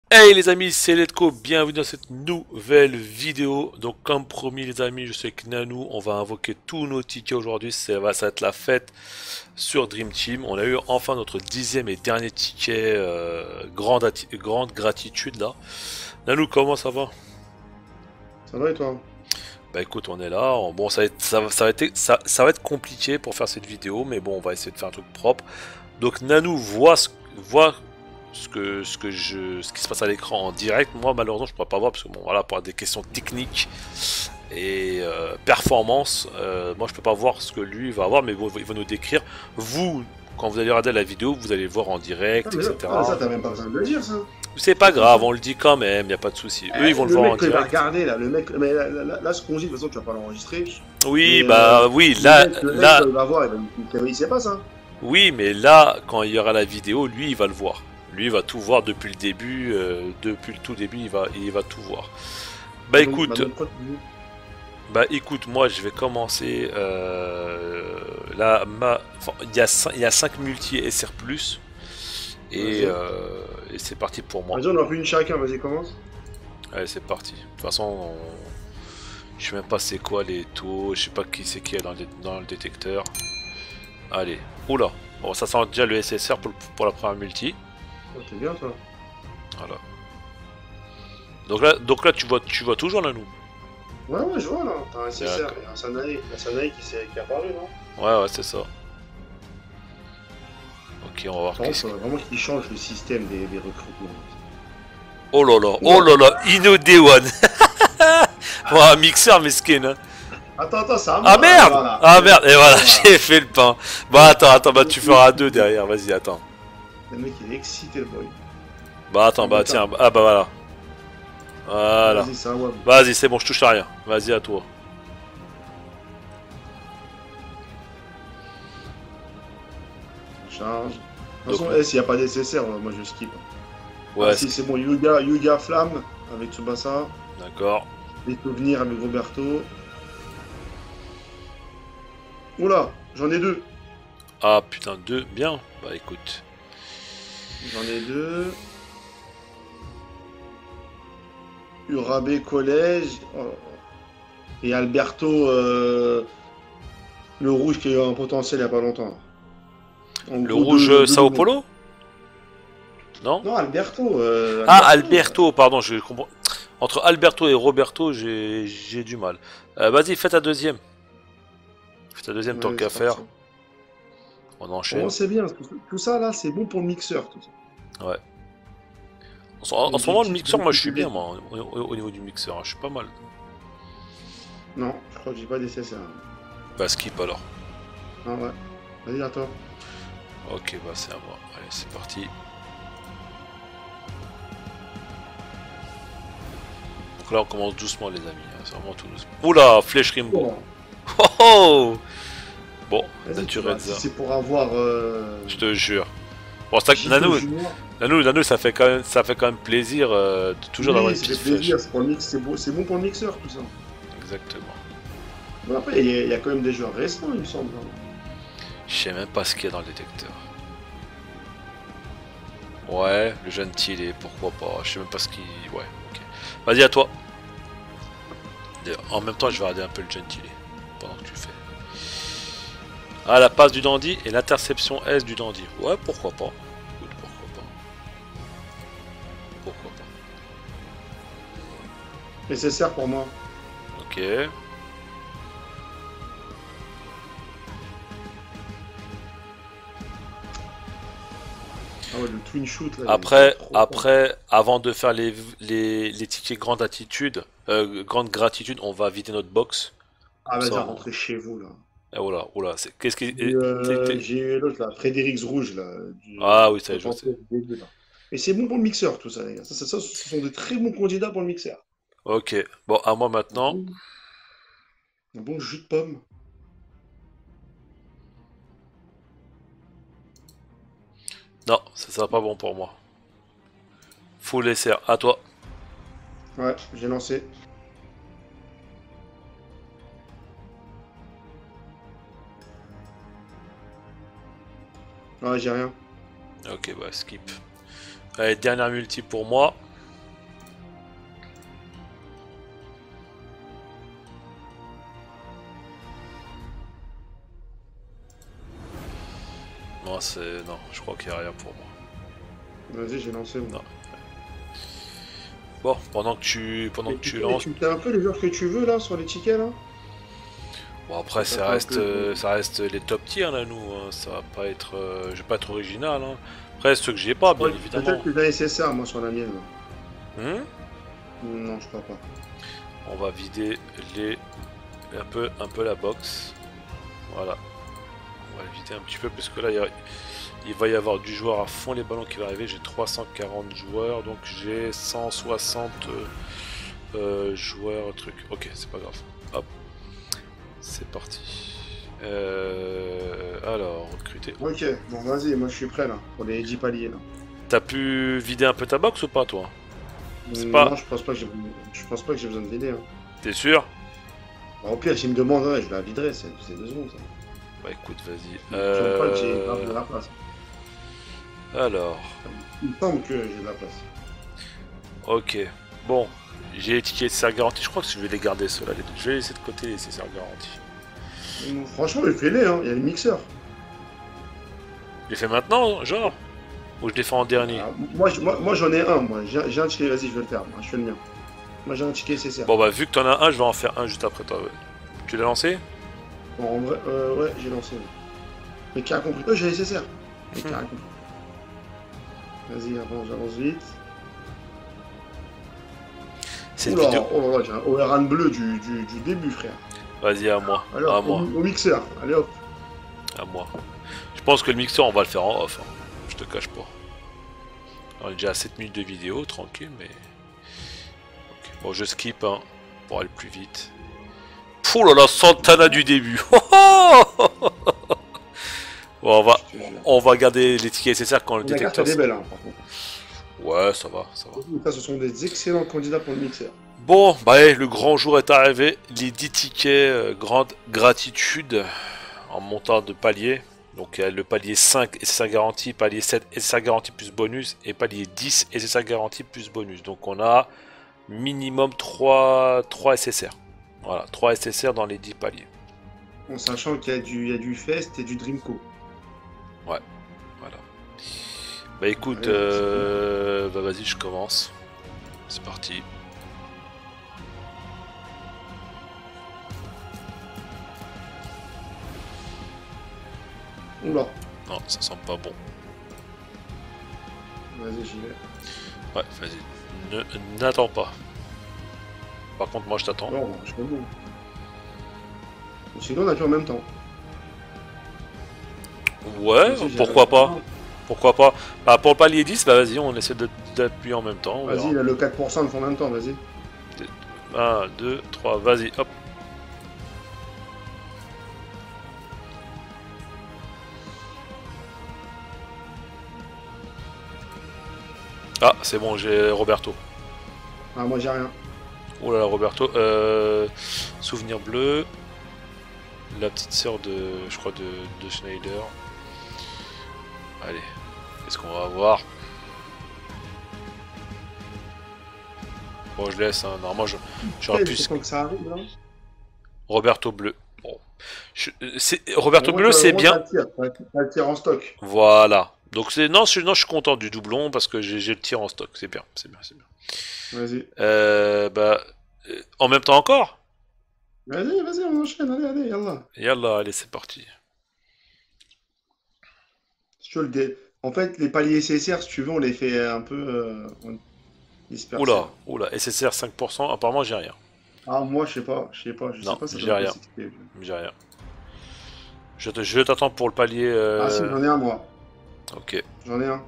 Hey les amis, c'est Letco, bienvenue dans cette nouvelle vidéo. Donc comme promis les amis, je suis avec Nanou, on va invoquer tous nos tickets aujourd'hui, ça va être la fête sur Dream Team. On a eu enfin notre 10e et dernier ticket, grande gratitude là. Nanou, comment ça va? Ça va et toi? Bah écoute, on est là, bon ça va être compliqué pour faire cette vidéo, mais bon on va essayer de faire un truc propre. Donc Nanou voit ce qui se passe à l'écran en direct. Moi malheureusement je pourrais pas voir parce que bon voilà pour des questions techniques et performance, moi je peux pas voir ce que lui va avoir, mais bon, il va nous décrire. Vous, quand vous allez regarder la vidéo, vous allez le voir en Ah, direct, mais ça, etc. t'as même pas besoin de le dire, ça. C'est Pas pas de souci. grave, on le dit quand même, y a pas de souci. Eux ils vont le Le voir mec, en quand il va direct. regarder, là, le mec, mais là, ce qu'on dit, de toute façon, tu vas pas l'enregistrer. Oui, Mais bah oui, le mec, quand là, il va voir, il sait pas ça. oui, mais là, quand il y aura la vidéo, lui, il va le voir. Lui, il va tout voir depuis le début, depuis le tout début, il va tout voir. Bah Bah écoute, donc, quoi, tu dis. moi, je vais commencer. Là, enfin, il y a 5 multi SR+, Vas-y. et c'est parti pour moi. Vas-y, on en fait une chacun, vas-y, commence. Allez, c'est parti. De toute façon, je sais même pas c'est quoi les taux, je sais pas qui c'est qui est dans le détecteur. Allez, oula. Bon, ça sent déjà le SSR pour la première multi. Oh, c'est bien, toi. Voilà. Donc là, tu vois toujours là, nous. Ouais, ouais, je vois, là. T'as un SSR, D'accord. il y a un Sanae qui est apparu, non? Ouais, ouais, c'est ça. Ok, on va voir Par contre, qu'est-ce que. faudrait vraiment qu'il change le système des recrutements. Oh Oula! là là, Ino Day One. Bon, un mixeur mesquin, hein. Attends, c'est à Ah moi, là. merde! Voilà. Ah merde! Et voilà, Voilà. j'ai fait le pain. Bah attends, bah tu feras deux derrière, vas-y, attends. Le mec, il est excité, le boy. Bah attends, Ah, bah, bah tiens. tiens, ah bah voilà. Voilà. Vas-y, c'est à moi. Vas-y, c'est bon, je touche à rien. Vas-y, à toi. Charge. De toute Donc, façon, s'il n'y a pas nécessaire, moi je skip. Ah ouais, si, c'est bon, Yuga Flamme avec Tsubasa. d'accord. Les souvenirs avec Roberto. Oula, j'en ai deux. Ah putain, deux, bien. Bah écoute. J'en ai deux. Urabe Collège. Oh. Et Alberto, le rouge qui a eu un potentiel il n'y a pas longtemps. En Le gros, rouge deux Sao loulous. Paulo? Non? Non, Alberto. Ah, Alberto. Alberto, pardon, je comprends. Entre Alberto et Roberto, j'ai du mal. Vas-y, fais ta deuxième. Fais ta deuxième tant Ouais, qu'à c'est faire. parti. On Pour moi, enchaîne. c'est bien. Tout ça, là, c'est bon pour le mixeur. Tout ça. Ouais. En ce Des moment, le petites, mixeur, des moi, je petites suis bien, idées. moi, au niveau du mixeur, hein, je suis pas mal. Non, je crois que j'ai pas nécessaire. Bah, skip alors. Ah ouais. Vas-y, à toi. Ok, bah, c'est à moi. Allez, c'est parti. Donc là, on commence doucement, les amis, hein, c'est vraiment tout doucement. Oula, Flèche Rimbo. Bon, Oh oh. Bon, vas-y, tu vas. Si Natureza, c'est pour avoir je te jure. Bon, c'est que Gito Junior, Nanou, ça fait quand même plaisir toujours d'avoir oui, une ça fait petite flèche. plaisir. C'est pour le mix, c'est bon pour le mixeur, tout ça. Exactement. Bon, après, il y a quand même des joueurs récents, il me semble, hein. Je sais même pas ce qu'il y a dans le détecteur. Ouais, le gentil, pourquoi pas. Je sais même pas ce qui. Ouais, ok. Vas-y, à toi. En même temps, je vais regarder un peu le gentil pendant que tu fais. Ah, la passe du dandy et l'interception S du dandy. Ouais, pourquoi pas. Écoute, pourquoi pas. Pourquoi pas. Nécessaire pour moi. Ok. Ah ouais, le twin shoot, là, il est Après, trop fort. après, avant de faire les tickets grande gratitude, on va vider notre box. Ah, Comme ça, vas-y, rentrez chez vous, là. ah, voilà, oula, qu'est-ce qui. J'ai eu l'autre, là, Frédéric Rouge, là, Ah oui, du ça je sais. potentiel du début, là. Et c'est bon pour le mixeur, tout ça, les gars. Ce sont de très bons candidats pour le mixeur. Ok, bon, à moi Un maintenant. bon, un bon jus de pomme. Non, ça sera pas bon pour moi. Full SR, à toi. Ouais, j'ai lancé. Ouais, j'ai rien. Ok, bah skip. Allez, dernière multi pour moi. Non, je crois qu'il n'y a rien pour moi. Vas-y, j'ai lancé. Non. Bon, pendant que tu lances. Tu as un peu les joueurs que tu veux là sur les tickets là. Bon, après, ça reste les top tiers là, nous. Hein. Ça va pas être. Je vais pas être original. Hein. Après, ceux que j'ai pas, bien évidemment. Peut-être que j'ai SSR moi sur la mienne. Là. Non, je crois pas. On va vider un peu la box. Voilà. On va le vider un petit peu parce que là, il va y avoir du joueur à fond les ballons qui va arriver. J'ai 340 joueurs, donc j'ai 160 joueurs, truc. Ok, c'est pas grave. Hop, c'est parti. Alors, recruter. Ok, bon vas-y, moi je suis prêt là, pour les 10 paliers là. T'as pu vider un peu ta box ou pas, toi? Non, je pense pas que j'ai besoin de vider. Hein. T'es sûr? Bah, au pire, s'il me demande, ouais, je la viderai, c'est 2 secondes ça. Bah écoute, vas-y. Je vois pas que j'ai grave de la place. Alors. Il me semble que j'ai de la place. Ok. Bon. J'ai les tickets SSR garantis. Je crois que je vais les garder ceux-là. Je vais laisser de côté les SSR garantis. Franchement, fais-les, hein. Il y a le mixeur. Je les fais maintenant, genre? Ou je les fais en dernier? Moi j'en ai un, moi. J'ai un ticket, vas-y, je vais le faire. Moi, je fais le mien. Moi j'ai un ticket SSR. Bon bah vu que t'en as un, je vais en faire un juste après toi. Ouais. Tu l'as lancé? Bon, en vrai, ouais, j'ai lancé. Mais qui a compris? J'ai SSR. Mais qui a compris? Vas-y, j'avance vite. Cette vidéo. Oh là là, j'ai un ORAN bleu du début, frère. Vas-y, à moi. Alors, à moi. Au mixeur, allez hop. À moi. Je pense que le mixeur, on va le faire en off. Hein. Je te cache pas. On est déjà à 7 minutes de vidéo, tranquille, mais. Okay. Bon, je skip hein, pour aller plus vite. Oh là là, Santana du début. Bon, on va garder les tickets nécessaires quand le détecteur. Elle est belle, hein, par contre. Ouais, ça va, ça va. Ça, ce sont des excellents candidats pour le mixeur. Bon, bah le grand jour est arrivé. Les 10 tickets, grande gratitude en montant de palier. Donc il y a le palier 5 SSR garantie, palier 7 SSR garantie plus bonus et palier 10 SSR garantie plus bonus. Donc on a minimum 3 SSR. Voilà, 3 SSR dans les 10 paliers. En sachant qu'il y a du Fest et du Dreamco. Ouais, voilà. Bah écoute, bah vas-y, je commence. C'est parti. Oula. Non, ça sent pas bon. Vas-y, j'y vais. Ouais, vas-y. N'attends pas. Par contre, moi je t'attends. Non, je peux bon. Sinon, on a fait en même temps. Ouais, pourquoi pas. Pourquoi pas. Bah, pour le palier 10, bah vas-y, on essaie d'appuyer en même temps. Vas-y, le 4% le font en même temps, vas-y. 1, 2, 3, vas-y, hop. Ah, c'est bon, j'ai Roberto. Ah, moi j'ai rien. Oh là là, Roberto. Souvenir bleu. La petite sœur de, je crois, de Schneider. Allez, qu'est-ce qu'on va avoir? Bon, je laisse, hein. Normalement, j'aurais pu... que ça arrive, là. Roberto bleu. Bon. Roberto bleu, c'est bien. Ça tire en stock. Voilà. Donc, non, je suis content du doublon parce que j'ai le tir en stock. C'est bien, c'est bien, c'est bien. Vas-y. Bah, en même temps encore? Vas-y, on enchaîne, allez, yallah. Yallah, allez, c'est parti. En fait, les paliers SSR, si tu veux, on les fait un peu dispersés. Oula, SSR 5%, apparemment j'ai rien. Ah, moi, je sais pas, Non, j'ai rien. J'ai rien. Je t'attends pour le palier. Ah, si, j'en ai un, moi. Ok. J'en ai un.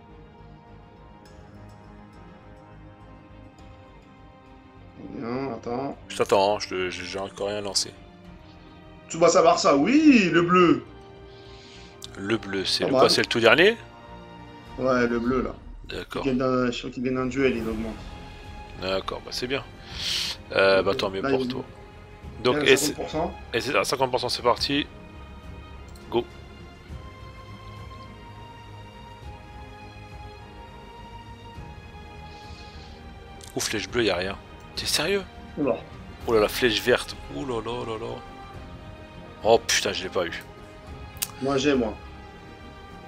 Attends. Je t'attends, hein, j'ai encore rien lancé. Tsubasa Barça, oui, le bleu. Le bleu, c'est le quoi? C'est le tout dernier? Ouais, le bleu là. D'accord. Je crois qu'il gagne un duel, il augmente. D'accord, bah c'est bien. Bah tant mieux pour toi. Donc, et c'est à 50%, c'est parti. Go. Ou flèche bleue, y'a rien. T'es sérieux? Oula. Oh là la flèche verte. Oh là là là là. Oh putain, je l'ai pas eu. Moi.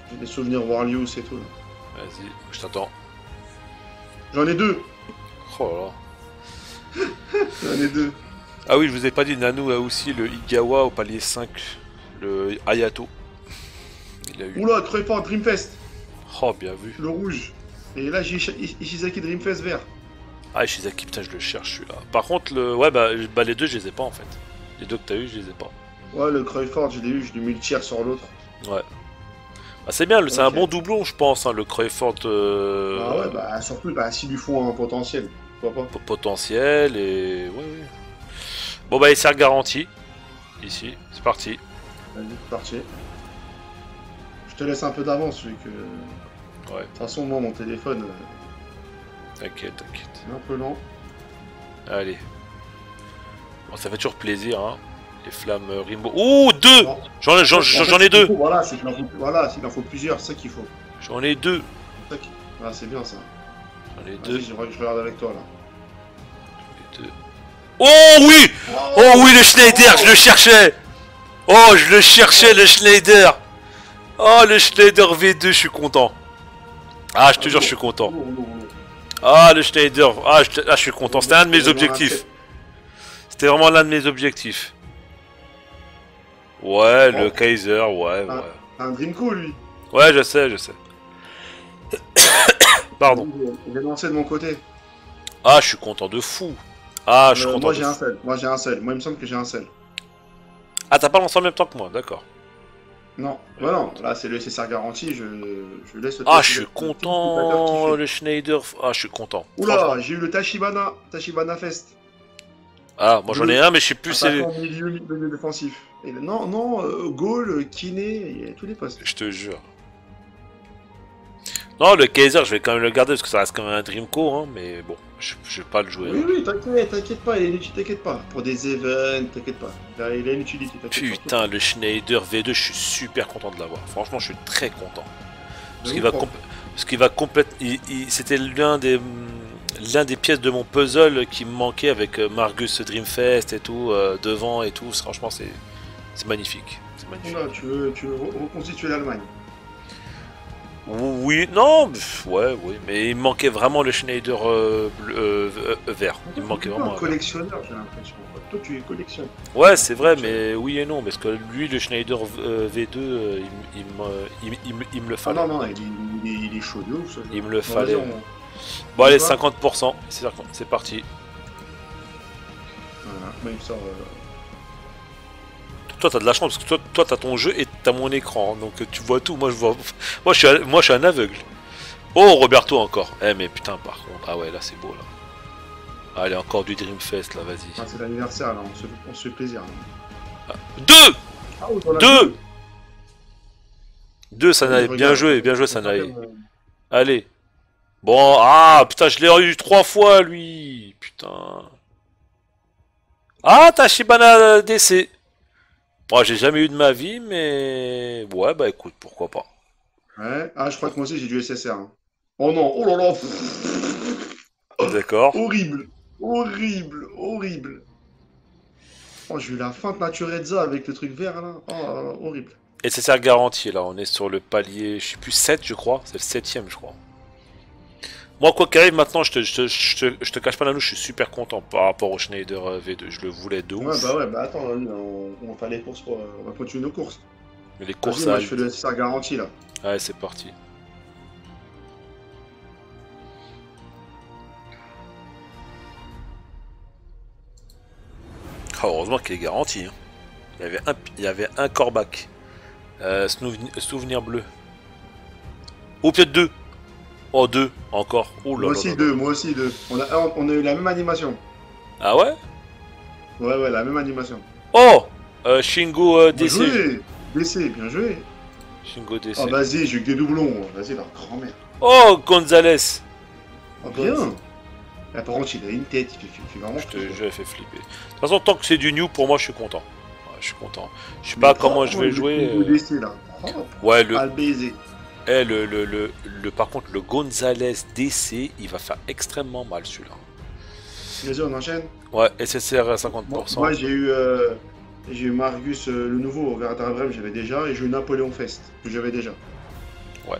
J'ai des souvenirs Warlius et tout. là. Vas-y, je t'attends. J'en ai deux. Oh là là. J'en ai deux. Ah oui, je vous ai pas dit, Nano a aussi le Igawa au palier 5, le Hayato. Il a eu. Oula, Cruyfford Dreamfest. Oh, bien vu. Le rouge. Et là, j'ai Ishizaki Dreamfest vert. Ah, Shizaki, putain, je le cherche celui-là. Par contre, le. Ouais, bah les deux, je les ai pas en fait. Les deux que t'as eu, je les ai pas. Ouais, le Cruyfford, je l'ai eu, je lui ai mis le tiers sur l'autre. Ouais. Bah, c'est bien, c'est un Ok. bon doublon, je pense, hein, le Cruyfford. Ah ouais, bah surtout, bah, s'ils lui font un potentiel. Pourquoi pas. Potentiel et. Ouais, ouais. Bon, bah, il sert garanti. Ici, c'est parti. Vas-y, c'est parti. Je te laisse un peu d'avance, vu que. De Ouais, toute façon, moi, mon téléphone, t'inquiète, t'inquiète. est un peu lent. Allez. Bon, ça fait toujours plaisir, hein. Les flammes Rimbo. Ouh, deux. Non. J'en ai En fait, deux. Voilà, c'est qu'il en faut, voilà, s'il en faut plusieurs, c'est ça qu'il faut. J'en ai deux. C'est ça Ah, c'est bien ça. J'en ai Vas-y, deux. je regarde avec toi là. J'en ai deux. Oh oui. Oh oui, le Schneider, je le cherchais. Oh, je le cherchais, le Schneider. Oh, le Schneider V2, je suis content. Ah, je te jure, je suis content. Ah, le Schneider. Ah, je suis content. C'était un de mes objectifs. C'était vraiment l'un de mes objectifs. Ouais, le Kaiser, ouais, ouais. Un Dreamco lui. Ouais, je sais, je sais. Pardon. Il est lancé de mon côté. Ah, je suis content de fou. Ah, je suis content Moi de j'ai un fou. seul. Moi j'ai un seul. Moi il me semble que j'ai un seul. Ah, t'as pas lancé en même temps que moi, d'accord. Non, bah non, là c'est le SSR garanti, je laisse le Ah, test je suis de- content, kiffer. le Schneider. Ah, je suis content. Oula, Franchement. j'ai eu le Tachibana Fest. Ah, moi j'en ai un, mais je sais plus c'est. Attaquant milieu défensif. Et non, non, goal, kiné, il y a tous les postes. Je te jure. Non, le Kaiser, je vais quand même le garder parce que ça reste quand même un Dreamco, hein, mais bon, je vais pas le jouer. Oui, hein. oui, t'inquiète pas, il est inutile, t'inquiète pas. Pour des events, t'inquiète pas. Il a une utilité, t'inquiète pas. Putain, le Schneider V2, je suis super content de l'avoir. Franchement, je suis très content. Parce qu'il va, c'était l'un des pièces de mon puzzle qui me manquait avec Margus Dreamfest et tout, devant et tout. Franchement, c'est magnifique. C'est magnifique. Oula, tu veux reconstituer l'Allemagne. Oui, non, ouais, oui, mais il me manquait vraiment le Schneider vert. Il me manquait vraiment. Un collectionneur, j'ai l'impression. Toi, tu collectionnes. Ouais, c'est vrai, mais oui et non, parce que lui, le Schneider V2, il me le Ah fallait. non, non, il est chaud de ouf, ce jeu. Il me le Bon, fallait. vas-y, Bon, allez, Quoi 50%, c'est parti. Voilà, moi, il me sort. Toi, t'as de la chance, parce que toi, t'as ton jeu et t'as mon écran, hein, donc tu vois tout. Moi, je vois. Moi, je suis un aveugle. Oh, Roberto encore. Eh, mais putain, par contre. Ah ouais, là, c'est beau, là. Allez, encore du Dreamfest, là, vas-y. Ah, c'est l'anniversaire, là, on se fait plaisir. Là. Deux. Ah, oui, t'en as Deux. Deux, Sanae. Oui, Bien regarde, joué, Sanae. euh, Allez. Bon, ah, putain, je l'ai eu 3 fois, lui. Putain. Ah, Tachibana DC. Moi, j'ai jamais eu de ma vie, mais... Ouais, bah écoute, pourquoi pas. Ouais. Ah, je crois que moi aussi j'ai du SSR. Hein. Oh non, oh là là. D'accord. Horrible, horrible, horrible. Oh, j'ai eu la feinte Naturezza avec le truc vert là. Oh, horrible. Et c'est ça garanti, là. On est sur le palier, je sais plus, 7, je crois. C'est le 7ème, je crois. Moi, quoi qu'arrive, maintenant, je te cache pas la louche, je suis super content par rapport au Schneider V2. Je le voulais de ouf. Ouais, bah attends, on fait les courses pour. On va continuer nos courses. Mais les Vas-y, courses moi à... je fais le SSR garanti là. Allez, c'est parti. Ah, heureusement qu'il est garanti. Hein. Il y avait un corbac. Souvenir bleu. Oh, peut-être deux. Oh, deux, encore. Oh là Moi là aussi là deux, là. moi aussi deux. On a eu la même animation. Ah ouais? Ouais, la même animation. Oh, Shingo Bien DC. joué. DC, bien joué. Shingo DC. Oh, vas-y, j'ai eu que des doublons. Vas-y, la grand-mère. Oh, Gonzalez. Oh, bien. Là, par contre, il a une tête, il fait vraiment. Je l'ai fait flipper. De toute façon, tant que c'est du new, pour moi, je suis content. Ouais, je suis content. Je sais pas comment je vais jouer. Le DC là. Oh, Ouais, le, à le baiser. par contre, le Gonzalez DC, il va faire extrêmement mal celui-là. Vas-y, on enchaîne. Ouais, SSR à Moi, 50%. j'ai eu Margus le nouveau au Werder Bremen, j'avais déjà, et j'ai eu Napoléon Fest, que j'avais déjà. Ouais.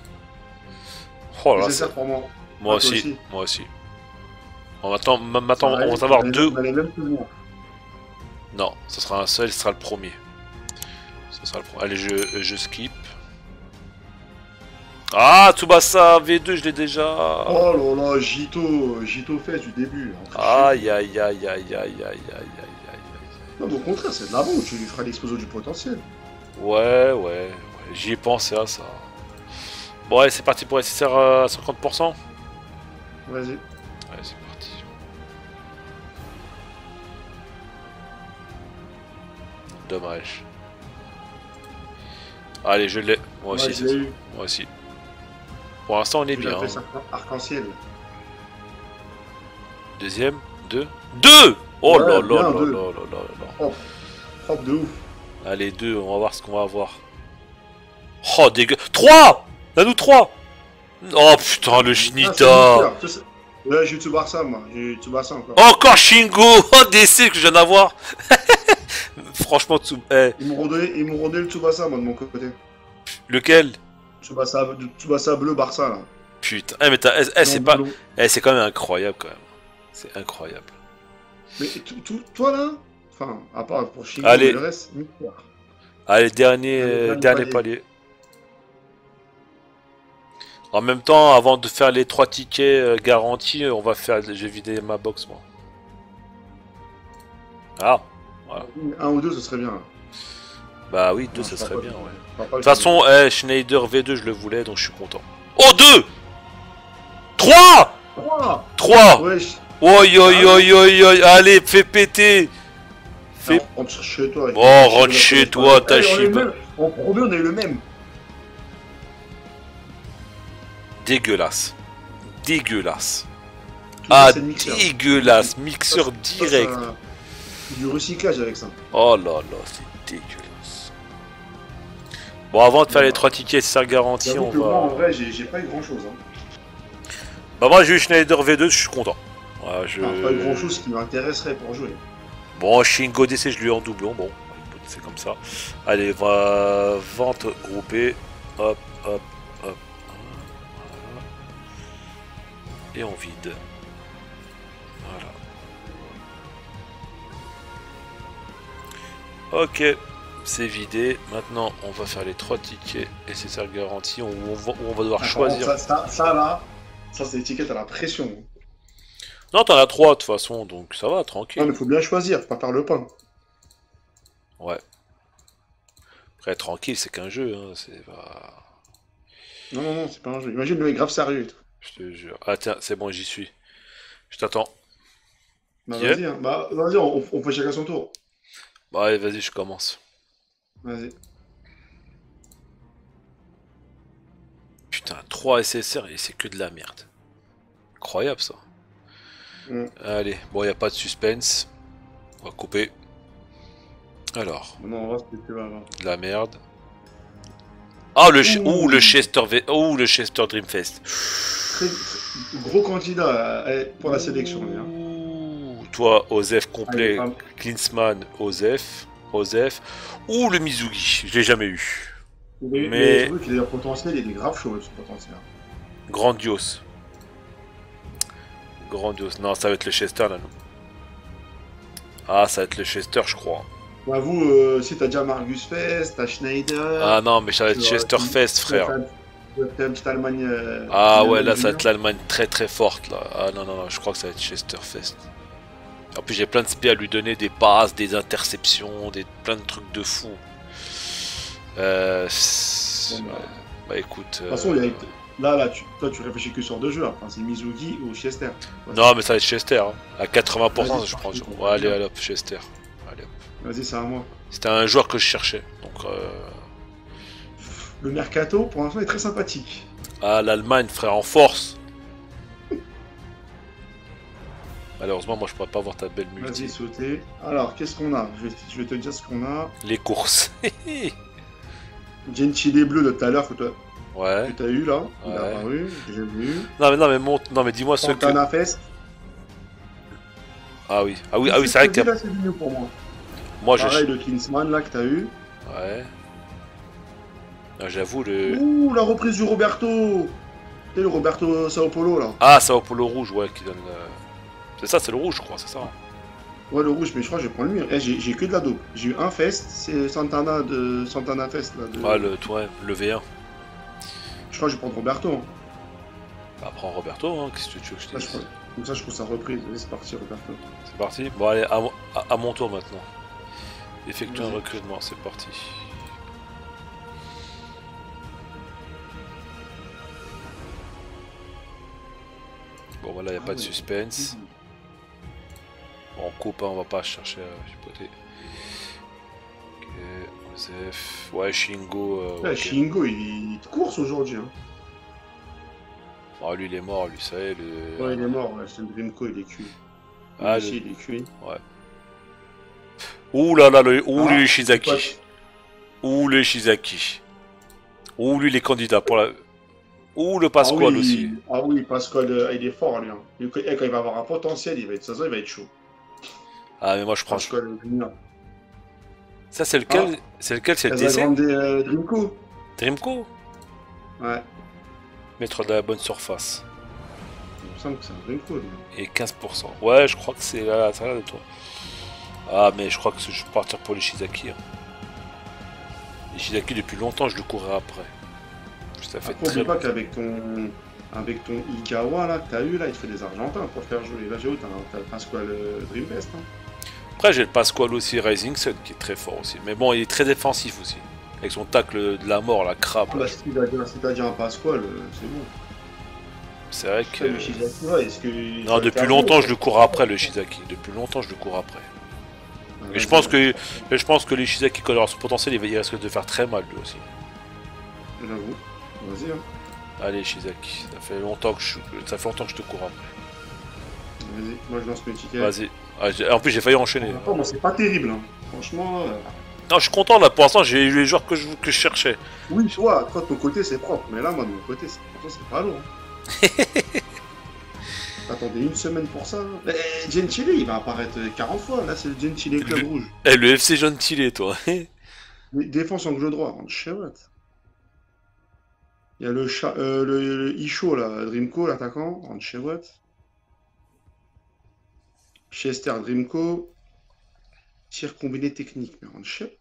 Oh là, nécessaire pour moi. moi Ah, toi aussi, aussi. moi aussi. Bon, maintenant, on Pareil, va savoir on a deux. on a les mêmes que moi. Non, ce sera un seul, ce sera le premier. Ce sera le premier. Allez, je skip. Ah, Tsubasa V2, je l'ai déjà. Oh là là, Gito fait du début. Aïe, aïe, aïe, aïe, aïe, aïe, aïe, aïe, aïe. Non, mais au contraire, c'est de la bombe, tu lui feras l'explosion du potentiel. Ouais, ouais, j'y ai pensé à ça. Bon, allez, c'est parti pour SSR à 50%. Vas-y. Allez, c'est parti. Dommage. Allez, je l'ai. Moi aussi, Ouais, je c'est l'ai ça. eu. Moi aussi. Pour l'instant, on est Tu bien. l'as fait Hein. ça, arc-en-ciel. Deuxième, deux. Deux. Oh Ouais, là là bien, là deux. là là là là. Propre. Propre de ouf. Allez, deux, on va voir ce qu'on va avoir. Oh, dégueu. 3. Nanou 3. Oh putain, le Ah, c'est Shinita. Mister. Tu sais- Ouais, j'ai eu Tsubasa, moi. J'ai eu Tsubasa encore. Encore Shingo. Oh, DC que je viens d'avoir. Franchement, Ils m'ont redonné le Tsubasa, moi, de mon côté. lequel? Tsubasa bleu Barça, là. Putain, mais c'est Non, pas. bleu. C'est quand même incroyable, quand même. C'est incroyable. Mais toi, là, enfin, à part pour Shingo, Allez. mais le reste, Mister. Allez, Dernier dernier palier. En même temps, avant de faire les 3 tickets garantis, on va faire. J'ai vidé ma box, moi. Ah, voilà. Un ou deux, ce serait bien. Bah oui, 2, Non, ce je crois serait pas bien, que- ouais. je crois pas De que toute façon, Schneider V2, je le voulais, donc je suis content. Oh, 2. 3. Trois. 3. Wesh. Oi, oi, oi, oi, oi. Allez, fais péter. Fais... Non, rentre chez toi. Oh, rentre chez toi, ta chiba. En premier, on a eu le même. Dégueulasse. Dégueulasse. Tout Ah, ça, c'est le mixeur. dégueulasse. Mixeur direct. Du recyclage avec ça. Oh là là, c'est dégueulasse. Bon, avant de faire les 3 tickets, c'est garanti, J'avoue on que moi, en va... vrai, j'ai pas eu grand chose. Bah moi, j'ai eu Schneider V2, je suis content. Voilà, Pas eu grand chose qui m'intéresserait pour jouer. Bon, Shingo DC, je lui ai en doublon, bon, écoute, c'est comme ça. Allez, vente groupée, hop, hop, hop, voilà. Et on vide. Voilà. Ok, c'est vidé. Maintenant, on va faire les 3 tickets et c'est ça garantie. On va devoir choisir. Ça là, ça c'est l'étiquette à la pression. Non, t'en as 3 de toute façon, donc ça va, Non, tranquille. mais faut bien choisir, faut pas faire le pain. Ouais. Après, tranquille, c'est qu'un jeu, hein, c'est pas... Non, non, non, c'est pas un jeu. Imagine le mec grave sérieux et tout. Je te jure. Ah tiens, c'est bon, j'y suis. Je t'attends. Bah Yeah. vas-y, hein. Bah vas-y, on fait chacun son tour. Bah allez, vas-y, je commence. Vas-y. Putain, 3 SSR et c'est que de la merde. Incroyable ça. Allez, bon, y a pas de suspense. On va couper. Alors, Non, on va se péter là. de la merde. Ah, Ouh. le Chester le Chester Dreamfest. Gros candidat pour la sélection. Hein. Ouh, toi, Osef complet, Allez, Klinsmann, Osef. Ouh, le Mizugi, je l'ai jamais eu. Mais surtout qu'il a un potentiel, il est grave chaud ce potentiel. Grandiose. Grandiose. Non, ça va être le Chester là, non. Ah, ça va être le Chester, je crois. Bah vous, si t'as déjà Margus Fest, t'as Schneider... Ah non, mais ça va être tu Chester Fest, frère. T'as une petite Allemagne... Ah ouais, là, ça va être l'Allemagne très très forte, là. Ah non, non, non, je crois que ça va être Chester Fest. En plus, j'ai plein de spé à lui donner, des passes, des interceptions, plein de trucs de fou. Bah écoute... De toute façon, là, toi, tu réfléchis que sur deux jeux. Enfin, c'est Mizugi ou Chester. Ouais. Non, mais ça va être Chester. Hein. À 80%, Vas-y, je prends. c'est parti. Ouais, allez, hop, Chester. Allez, hop. Vas-y, c'est à moi. C'était un joueur que je cherchais. Donc, Le Mercato, pour l'instant, est très sympathique. Ah, l'Allemagne, frère, en force. Malheureusement, moi, je pourrais pas voir ta belle multi. Vas-y, sauter. Alors, qu'est-ce qu'on a? Je vais te dire ce qu'on a. Les courses. Gentile bleu de tout à l'heure que Ouais. t'as eu là. Il Ouais. a apparu, j'ai vu. Non, mais dis-moi ce que. Fontana Fest. Ah oui, c'est vrai que là, c'est mieux pour moi. moi Pareil, je. le Klinsmann là que t'as eu. Ouais. Ah, j'avoue, le... Ouh, la reprise du Roberto. C'est le Roberto Sao Paulo, là. Ah, Sao Paulo rouge, ouais, qui donne... C'est ça, c'est le rouge, je crois, c'est ça. Hein. Ouais, le rouge, mais je crois que je vais prendre lui. Eh, j'ai que de la dope. J'ai eu un Fest, c'est Santana de Santana Fest, là. De... Ah, le V1. Je crois que je vais prendre Roberto. Hein. Bah, prends Roberto, hein, qu'est-ce que tu veux que je te dise? Comme ça, je trouve ça reprise. Allez, c'est parti, Roberto. C'est parti. Bon, allez, à mon tour maintenant. Effectue un recrutement, c'est parti. Bon, voilà, il n'y a pas de suspense. Bon, on coupe, hein, on va pas chercher à chipoter. Ok, Joseph. Ouais, Shingo. Ouais, Okay. Shingo, il te course aujourd'hui. Hein. Oh, lui, il est mort, lui, ça y est. Le... Ouais, il est mort, ouais, c'est le Dreamco, il est cuit. Ah, ici, il est cuit. Ouais. Ouh là là, le Ah, Shizaki. Ouh le Shizaki. Ouh lui les candidats pour la. Ouh le Pasquale oui. aussi. Ah oui, Pasquale, il est fort lui. Hein. Quand il va avoir un potentiel, il va être ça, il va être chaud. Ah mais moi je prends. Pasquale, ça c'est lequel? Ah. C'est lequel? C'est le DC? Dreamco. Dreamco? Ouais. Mettre de la bonne surface. Il me semble que c'est un Dreamco lui. Et 15%. Ouais, je crois que c'est là, ça de toi. Ah mais je crois que je vais partir pour les Shizaki. Hein. Les Shizaki depuis longtemps je le courais après. Ça fait après, très pas qu'avec ton Ikawa là que t'as eu là, il te fait des Argentins pour faire jouer. Là j'ai où t'as le Pasquale Dreamfest. Hein. Après j'ai le Pasquale aussi Rising Sun qui est très fort aussi. Mais bon il est très défensif aussi. Avec son tacle de la mort, la crabe. Ah, bah, si t'as dit un Pasquale, c'est bon. C'est vrai que... Le Shizaki, ouais, est-ce que... Non, depuis longtemps je le cours après le Shizaki. Depuis longtemps je le cours après. Mais je pense que les Shizaki, quand ils auront son potentiel, il risque de faire très mal lui aussi. J'avoue. Vas-y. Hein. Allez Shizaki, ça fait longtemps que je te cours après. Vas-y, moi je lance mes tickets. Vas-y. Ah, en plus j'ai failli enchaîner. Moi c'est pas terrible. Hein. Franchement. Non, je suis content là. Pour l'instant j'ai eu les joueurs que je cherchais. Oui, toi de ton côté c'est propre, mais là moi de mon côté c'est pas lourd. Hein. Attendez une semaine pour ça. Hein. Gentile il va apparaître 40 fois. Là c'est le Gentile Club Rouge. Le FC Gentile toi. Défense angle droit, en chouette. Il y a le Isho là, Dreamco, l'attaquant, en chouette. Chester Dreamco. Tir combiné technique, mais en chouette.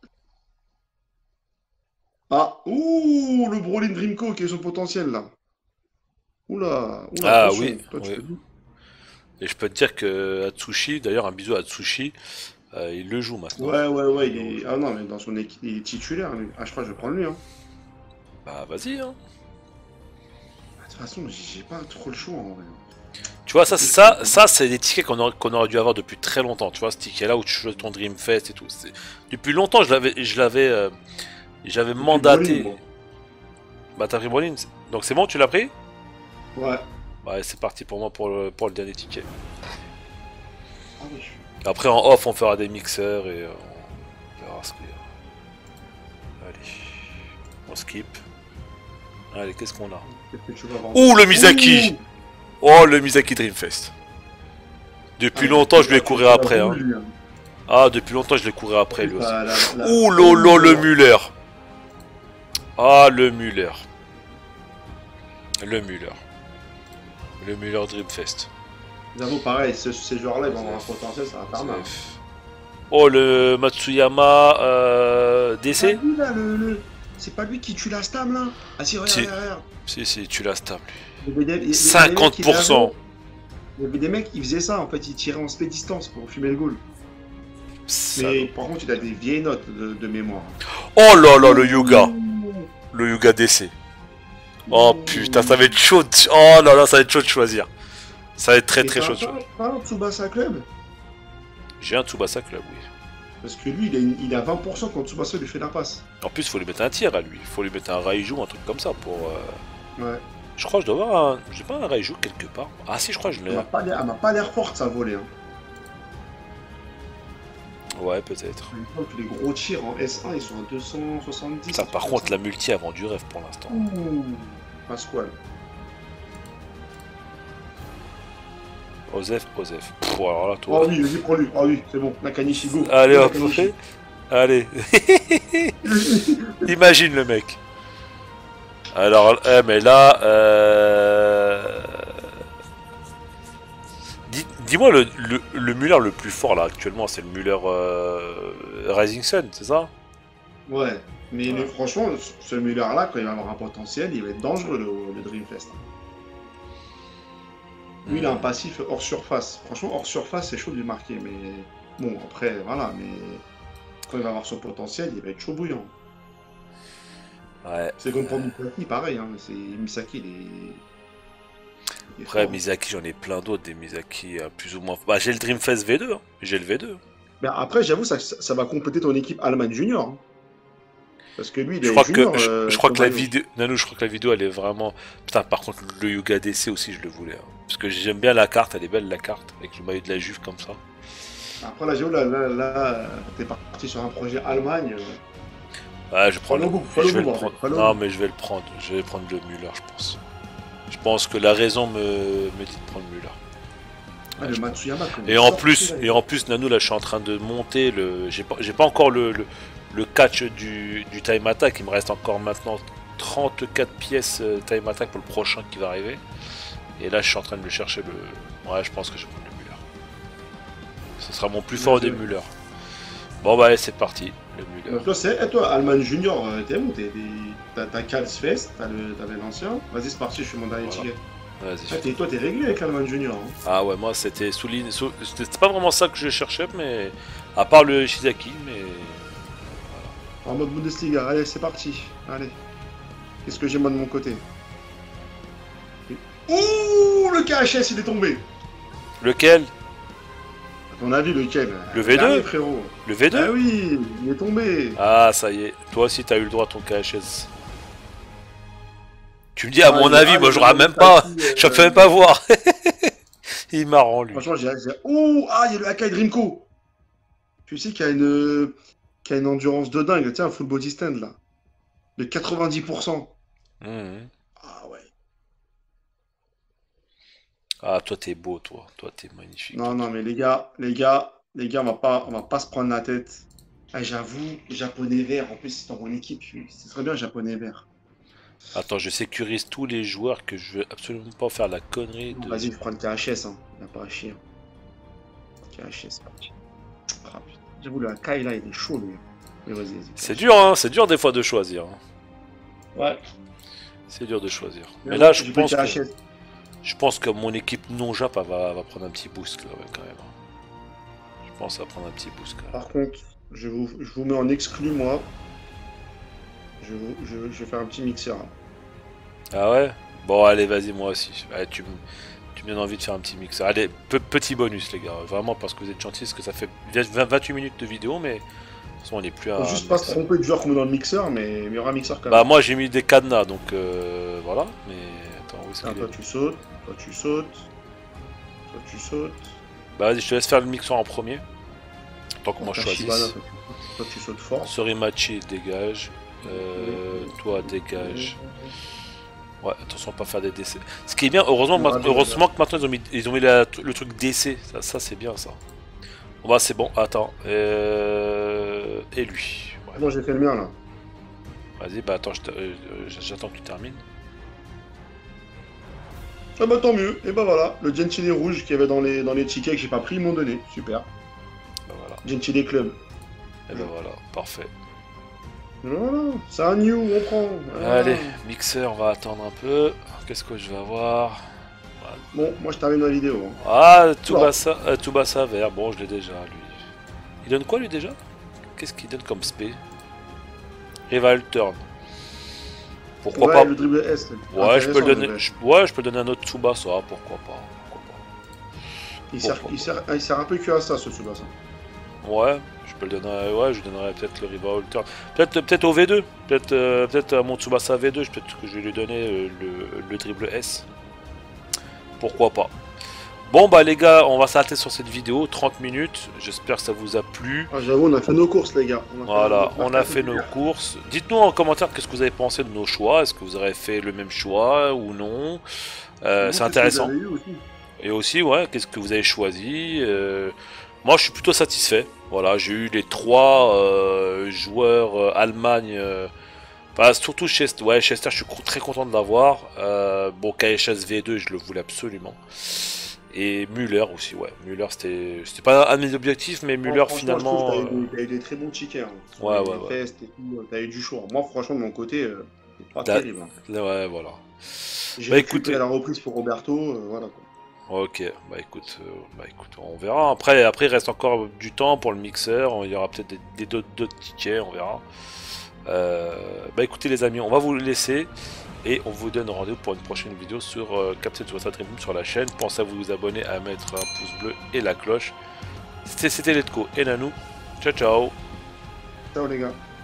Ah, ouh, le Brolin Dreamco qui est son potentiel là. Oula, ah attention. oui. Toi, oui. Et je peux te dire que Atsushi, d'ailleurs un bisou à Atsushi, il le joue maintenant. Ouais, il est... Ah non, mais dans son équipe, il est titulaire lui. Ah, je crois que je vais prendre lui. Hein. Bah vas-y. Hein. De toute façon, j'ai pas trop le choix en vrai. Tu vois, ça c'est des tickets qu'on aurait dû avoir depuis très longtemps. Tu vois, ce ticket-là où tu joues ton Dreamfest et tout. Depuis longtemps, j'avais mandaté. Brolin, bon. Bah t'as pris Brolin. Donc c'est bon, tu l'as pris? Ouais. Ouais, c'est parti pour moi pour le dernier ticket. Ah oui. Après en off, on fera des mixeurs et on verra ce qu'il y a. Allez, on skip. Allez, qu'est-ce qu'on a? Ouh, le Misaki! Ouh. Oh, le Misaki Dreamfest. Depuis longtemps, je lui ai couru après. Hein. Ah, depuis longtemps, je l'ai couru après lui aussi. Ouh, lolo, le Muller. Ah, le Muller. Le Muller Dreamfest. J'avoue, pareil, ces joueurs-là, ils vont avoir un potentiel, ça va faire mal. Oh, le Matsuyama DC. Ah, lui, là, c'est pas lui qui tue la stam là. Ah si, regarde. Si, tu la stam lui. 50%. Il y avait des mecs qui faisaient ça, en fait, ils tiraient en spé distance pour fumer le goal. Mais par contre, il a des vieilles notes de mémoire. Oh là là, le Yuga. Le Yuga DC. Oh putain, ça va être chaud. Oh là là, ça va être chaud de choisir. Ça va être très chaud de choisir. Pas un Tsubasa Club? J'ai un Tsubasa Club, oui. Parce que lui, il a 20% quand Tsubasa lui fait la passe. En plus, il faut lui mettre un tir à lui. Il faut lui mettre un Raiju, un truc comme ça pour. Ouais. Je crois que je dois avoir un. J'ai pas un Raiju quelque part. Ah si, je crois que je l'ai. Elle m'a pas l'air forte sa volée. Hein. Ouais, peut-être. Les gros tirs en S1, ils sont à 270. Ça, par contre, la multi a vendu rêve pour l'instant. Pasquale. Osef. Pff, alors là, toi. Ah oui, vas-y, prends-lui. Ah oui, c'est bon. Nakanishi, go. Allez, hop. Allez. Imagine le mec. Alors, mais là, dis-moi le Müller le plus fort là actuellement, c'est le Müller Rising Sun, c'est ça? Ouais. Mais Ouais. franchement, ce Müller-là, quand il va avoir un potentiel, il va être dangereux, le Dreamfest. Lui, il a un passif hors surface. Franchement, hors surface, c'est chaud de lui marquer. Mais bon, après, voilà. Mais quand il va avoir son potentiel, il va être chaud bouillant. Ouais. C'est comme pour Misaki, pareil. Hein. Misaki, il est Après, fort. Hein. Miyazaki, j'en ai plein d'autres, des Miyazaki plus ou moins. Bah, j'ai le Dreamfest V2, hein. J'ai le V2. Mais après, j'avoue, ça va compléter ton équipe Allemagne Junior. Hein. Parce que lui, il Je est crois que junior, je crois que la Ceballos. vidéo, Nanou, je crois que la vidéo elle est vraiment. Putain, par contre le Yuga DC aussi je le voulais, hein. Parce que j'aime bien la carte, elle est belle la carte avec le maillot de la Juve comme ça. Après, là, j'avoue, t'es parti sur un projet Allemagne. Ouais, je prends le, Follow je vais le move, en fait. prendre. Follow Non, move. mais je vais le prendre. Je vais prendre le Müller, je pense. Je pense que la raison me dit de prendre Müller. Ah, Ouais, le je pense. Matsuyama, comme Et il en sort, plus, là, et en plus, Nanou, là, je suis en train de monter le. J'ai pas encore le catch du time attack. Il me reste encore maintenant 34 pièces time attack pour le prochain qui va arriver. Et là, je suis en train de le chercher le. Ouais, je pense que je vais prendre le Müller. Ce sera mon plus fort des Müller. Bon, bah, allez, c'est parti. Le Müller. Donc toi, toi, Allemagne Junior, t'es où? T'as Kalsfest, t'avais l'ancien. Vas-y, c'est parti, je suis mon dernier Voilà. ticket. Vas-y. Toi, t'es réglé avec Allemagne Junior. Hein. Ah ouais, moi c'était c'était pas vraiment ça que je cherchais, mais à part le Shizaki, mais En mode Bundesliga, allez, c'est parti. Allez. Qu'est-ce que j'ai moi de mon côté? Ouh, le KHS, il est tombé. lequel? À ton avis, lequel? Le V2? Dernier, frérot. Le Ah V2? oui, il est tombé. Ah ça y est, toi aussi t'as eu le droit à ton KHS. Tu me dis à Ah, mon avis, moi je le même pas, Misaki, je peux même pas voir. Il est marrant lui. franchement, ouh, ah, il y a le Akai Dreamco. Tu sais qu'il y a une endurance de dingue. Tiens, un full body stand, là. De 90%. Mhm. Ah ouais. Ah toi t'es beau toi t'es magnifique Non, toi. non, mais on va pas se prendre la tête. Ah, j'avoue, japonais vert, en plus, c'est dans mon équipe. Ce serait bien, japonais vert. Attends, je sécurise tous les joueurs que je veux absolument pas faire la connerie Bon, de. vas-y, je prends le KHS, hein. Il n'y a pas à chier. KHS, c'est parti. Ah, putain. J'avoue, le Akai, là, il est chaud, lui. Mais vas-y, C'est KHS. dur hein, c'est dur des fois de choisir, hein. Ouais. C'est dur de choisir. Mais Mais bon, là j'ai pris le KHS. je pense que mon équipe non Jap va prendre un petit boost là, ouais, quand même. Je pense à prendre un petit boost quand même. Par contre, je vous mets en exclu, moi. Je vais faire un petit mixeur. Hein. Ah ouais. Bon allez vas-y moi aussi. Allez, tu me donnes envie de faire un petit mix. Allez, petit bonus les gars, vraiment parce que vous êtes gentils, parce que ça fait 28 minutes de vidéo, mais de toute façon on n'est plus à. Faut juste pas se tromper de joueur qu'on met dans le mixeur, mais il y aura un mixeur quand Bah même. moi j'ai mis des cadenas donc voilà, mais attends où est-ce Ah, qu'il toi est? tu sautes, toi tu sautes, toi tu sautes. Bah vas-y je te laisse faire le mixeur en premier. Tant que moi je T'as Shibana, choisisse. toi tu sautes fort. Sorimachi dégage. Toi dégage. Ouais, attention à pas faire des décès. Ce qui est bien, heureusement, heureusement que maintenant ils ont mis le truc décès. Ça c'est bien ça. Bon bah c'est bon, attends. Et lui. Ouais. Bon, j'ai fait le mien là. Vas-y, bah attends, j'attends que tu termines. Ah bah tant mieux, et bah voilà, le Gentile rouge qu'il y avait dans les tickets que j'ai pas pris, ils m'ont donné. Super. Bah voilà. Gentile Club. Et bah voilà, parfait. Voilà, c'est un new, on prend. Voilà. Allez, mixeur, on va attendre un peu. Qu'est-ce que je vais avoir? Bon, moi je termine la vidéo. Hein. Ah, Tsubasa vert. Bon, je l'ai déjà, lui. Il donne quoi, lui, déjà? Qu'est-ce qu'il donne comme spé? Rival Turn. Pourquoi Ouais, pas? le dribble S. Ouais, je peux le donner. Intéressant, Ouais, je peux donner un autre Tsubasa, pourquoi pas? Pourquoi pas? Il sert un peu que à ça, ce Tsubasa. Ouais, je peux le donner. Ouais, je lui donnerais peut-être le Rival Turn. Peut-être au V2. Peut-être à mon Tsubasa V2. Peut-être que je vais lui donner le dribble S. Pourquoi pas? Bon bah les gars, on va s'arrêter sur cette vidéo, 30 minutes, j'espère que ça vous a plu. Ah, j'avoue, on a fait nos courses, les gars. Voilà, on a fait nos courses. Dites-nous en commentaire qu'est-ce que vous avez pensé de nos choix, est-ce que vous aurez fait le même choix ou non. C'est intéressant. Et aussi, ouais, qu'est-ce que vous avez choisi. Moi je suis plutôt satisfait. Voilà, j'ai eu les trois joueurs Allemagne Enfin, surtout Chester, ouais, Chester, je suis très content de l'avoir. Bon, KHS V2, je le voulais absolument. Et Muller aussi, ouais. Muller, c'était pas un de mes objectifs, mais Non, Muller, franchement, je trouve que finalement. t'as eu des très bons tickets, hein. Sur Ouais, ouais, les ouais. tests et tout, t'as eu du choix. Moi, franchement, de mon côté, c'est pas Là, terrible, hein. ouais, voilà. J'ai Bah récupéré écoutez, la reprise pour Roberto, voilà quoi. ok, bah écoute, on verra. Après, il reste encore du temps pour le mixeur. Il y aura peut-être d'autres tickets, on verra. Bah écoutez les amis, on va vous le laisser. Et on vous donne rendez-vous pour une prochaine vidéo sur Captain Tsubasa Dream Team sur la chaîne. Pensez à vous abonner, à mettre un pouce bleu et la cloche. C'était Letco et Nanou. Ciao ciao. Ciao les gars.